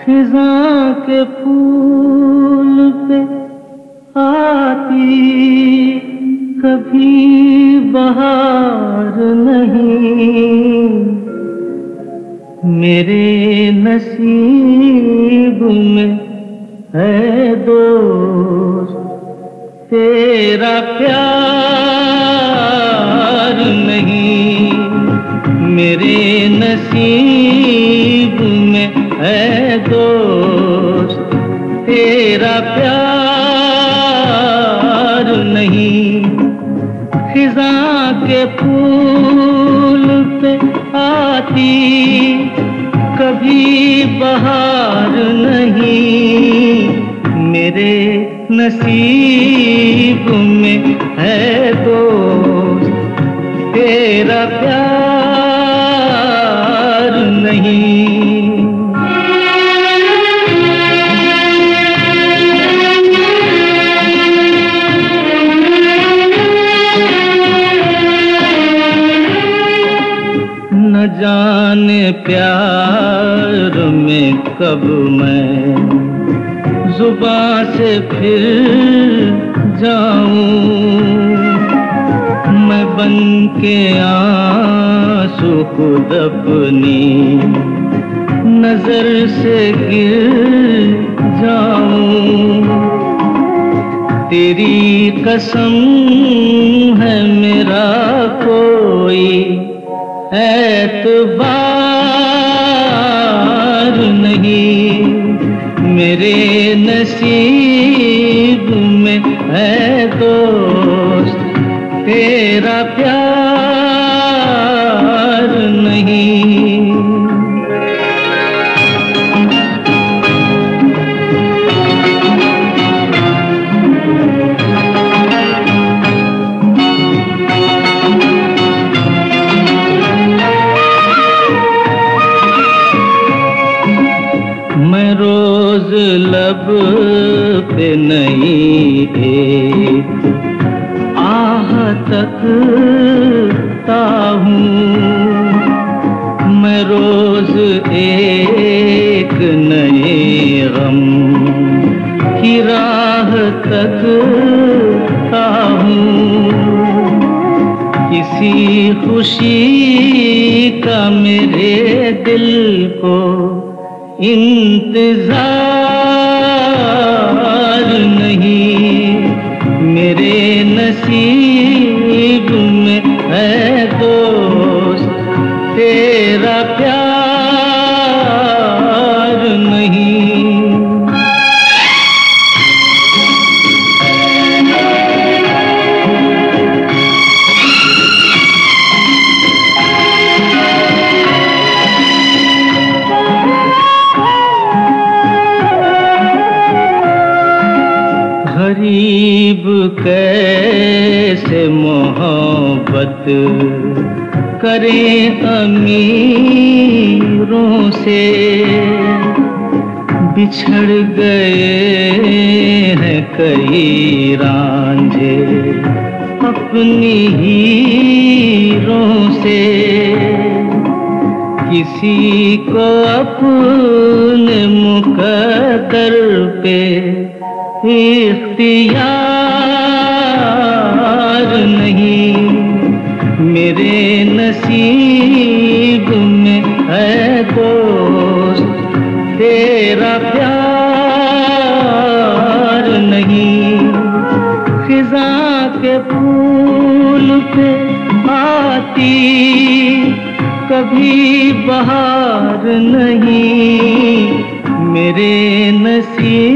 खिज़ां के फूल पे आती कभी बहार नहीं, मेरे नसीब में है दोस्त तेरा प्यार नहीं, मेरे नसीब में है दोस्त तेरा प्यार नहीं। खिज़ां के फूल पे आती कभी बहार नहीं, मेरे नसीब में है दोस्त तेरा प्यार नहीं। न जाने प्यार में कब मैं जुबां से फिर जाऊं, मैं बन के आंसू खुद अपनी नजर से गिर जाऊं। तेरी कसम है मेरा कोई एतबार नहीं, मेरे नसीब में है दोस्त तेरा प्यार नहीं। मैं रोज लब पे नहीं एक आह तकता हूँ, मैं रोज एक नए गम की राह तकता हूँ। किसी खुशी का मेरे दिल को इंतजार नहीं, मेरे नसीब में है दोस्त तेरा प्यार नहीं। गरीब कैसे मोहब्बत करें अमीरों से, बिछड़ गए हैं कई रांझे अपनी हीरों से। किसी को अपने मुकद्दर पे इख्तियार नहीं, मेरे नसीब में है दोस्त तेरा प्यार नहीं। खिज़ां के फूल पे आती कभी बहार नहीं, मेरे नसीब